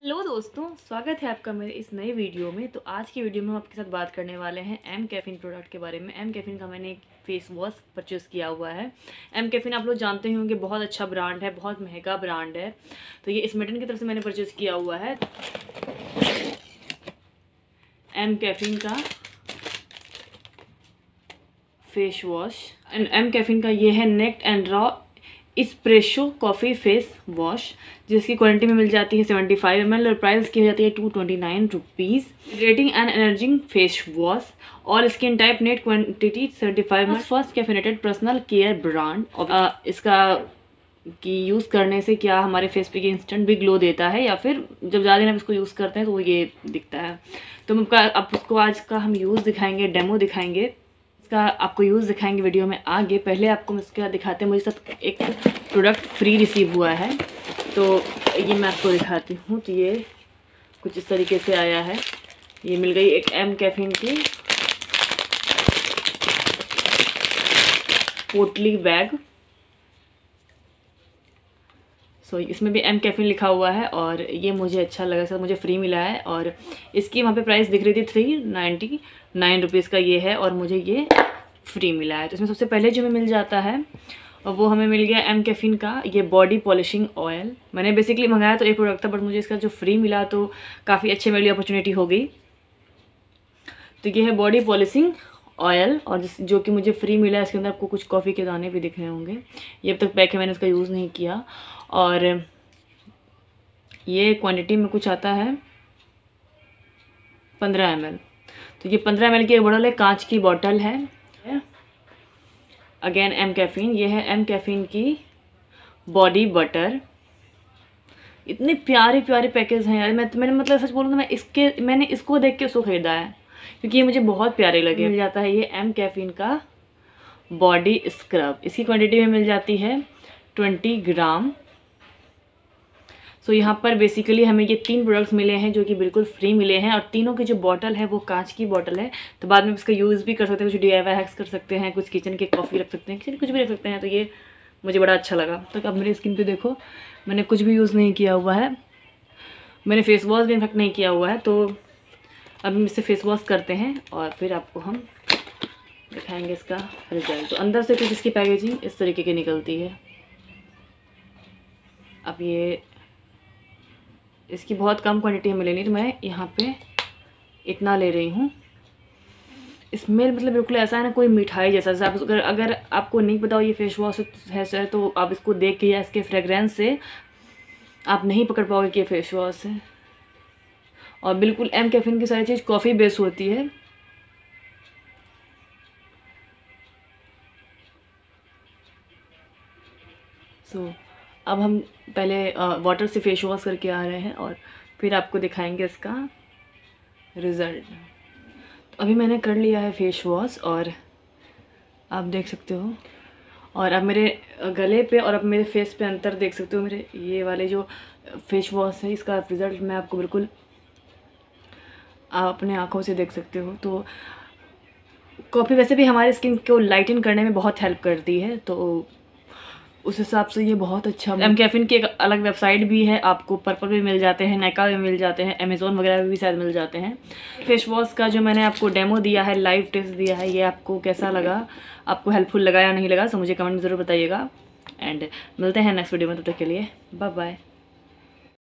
Hello दोस्तों, स्वागत है आपका मेरे इस नए वीडियो में। तो आज की वीडियो में हम आपके साथ बात करने वाले हैं एम कैफीन प्रोडक्ट के बारे में। एम कैफीन का मैंने एक फेस वॉश परचेज़ किया हुआ है। एम कैफीन आप लोग जानते ही होंगे, बहुत अच्छा ब्रांड है, बहुत महंगा ब्रांड है। तो ये स्मेटन की तरफ से मैंने परचेज़ किया हुआ है एम कैफीन का face wash. And M caffeine का ये है naked and raw espresso coffee face wash, जिसकी क्वांटिटी में मिल जाती है 75 ml और प्राइस की हो जाती है 229 rupees. Rating and energizing face wash और skin type net quantity 75 ml। First caffeinated personal care brand. इसका कि यूज़ करने से क्या हमारे फेस पे इंस्टेंट भी ग्लो देता है, या फिर जब ज़्यादा दिन आप इसको यूज़ करते हैं तो वो ये दिखता है। तो अब उसको आज का हम यूज़ दिखाएंगे, डेमो दिखाएंगे, इसका आपको यूज़ दिखाएंगे वीडियो में आगे। पहले आपको इसका दिखाते हैं, मुझे साथ एक प्रोडक्ट फ्री रिसीव हुआ है, तो ये मैं आपको दिखाती हूँ। तो ये कुछ इस तरीके से आया है। ये मिल गई एक एम कैफीन की पोटली बैग। इसमें भी एम कैफीन लिखा हुआ है और ये मुझे अच्छा लगा, सर मुझे फ्री मिला है। और इसकी वहाँ पे प्राइस दिख रही थी 399 रुपीज़ का ये है, और मुझे ये फ्री मिला है। तो इसमें सबसे पहले जो हमें मिल जाता है और वो हमें मिल गया एम कैफीन का ये बॉडी पॉलिशिंग ऑयल। मैंने बेसिकली मंगाया तो एक प्रोडक्ट था, बट मुझे इसका जो फ्री मिला तो काफ़ी अच्छे मेरे लिए अपॉर्चुनिटी हो गई। तो ये है बॉडी पॉलिशिंग ऑयल, और जो कि मुझे फ्री मिला है। इसके अंदर आपको कुछ कॉफ़ी के दाने भी दिख रहे होंगे। ये अब तक पैक है, मैंने इसका यूज़ नहीं किया। और ये क्वांटिटी में कुछ आता है 15 ml। तो ये 15 ml की एक बॉटल है, कांच की बॉटल है। अगेन एम कैफीन, ये है एम कैफीन की बॉडी बटर। इतने प्यारे प्यारे पैकेज हैं यार। मैंने मतलब सच बोलूँ तो मैंने इसको देख के उसको ख़रीदा है, क्योंकि ये मुझे बहुत प्यारे लगे। मिल जाता है ये एम कैफीन का बॉडी स्क्रब। इसकी क्वांटिटी में मिल जाती है 20 ग्राम। यहाँ पर बेसिकली हमें ये 3 प्रोडक्ट्स मिले हैं जो कि बिल्कुल फ्री मिले हैं, और तीनों की जो बॉटल है वो कांच की बॉटल है। तो बाद में इसका यूज़ भी कर सकते हैं, कुछ DIY हैक्स कर सकते हैं, कुछ किचन के कॉफ़ी रख सकते हैं, कुछ भी रख सकते हैं। तो ये मुझे बड़ा अच्छा लगा। तो अब मेरी स्किन पे देखो, मैंने कुछ भी यूज़ नहीं किया हुआ है, मैंने फेस वॉश भी इनफेक्ट नहीं किया हुआ है। तो अब हम इससे फेस वॉश करते हैं और फिर आपको हम दिखाएंगे इसका रिजल्ट। तो अंदर से कुछ इसकी पैकेजिंग इस तरीके की निकलती है। अब ये इसकी बहुत कम क्वांटिटी हमें लेनी, तो मैं यहाँ पे इतना ले रही हूँ। स्मेल मतलब बिल्कुल ऐसा है ना, कोई मिठाई जैसा। आप अगर आपको नहीं पता हो ये फेस वॉश है सर, तो आप इसको देख के या इसके फ्रेगरेंस से आप नहीं पकड़ पाओगे कि ये फेस वॉश है। और बिल्कुल एम कैफीन की सारी चीज़ कॉफ़ी बेस होती है। अब हम पहले वाटर से फेस वॉश करके आ रहे हैं और फिर आपको दिखाएंगे इसका रिज़ल्ट। तो अभी मैंने कर लिया है फेस वॉश, और आप देख सकते हो। और अब मेरे गले पे और अब मेरे फेस पे अंतर देख सकते हो। मेरे ये वाले जो फेस वॉश है, इसका रिज़ल्ट मैं आपको बिल्कुल आप अपने आँखों से देख सकते हो। तो कॉफ़ी वैसे भी हमारी स्किन को लाइटन करने में बहुत हेल्प करती है, तो उस हिसाब से ये बहुत अच्छा। एम कैफीन की एक अलग वेबसाइट भी है, आपको पर्पल भी मिल जाते हैं, नायका भी मिल जाते हैं, अमेज़ॉन वगैरह भी शायद मिल जाते हैं। फेस वॉश का जो मैंने आपको डेमो दिया है, लाइव टेस्ट दिया है, ये आपको कैसा लगा, आपको हेल्पफुल लगा या नहीं लगा, तो मुझे कमेंट में ज़रूर बताइएगा। एंड मिलते हैं नेक्स्ट वीडियो में, तब तक के लिए बाय बाय।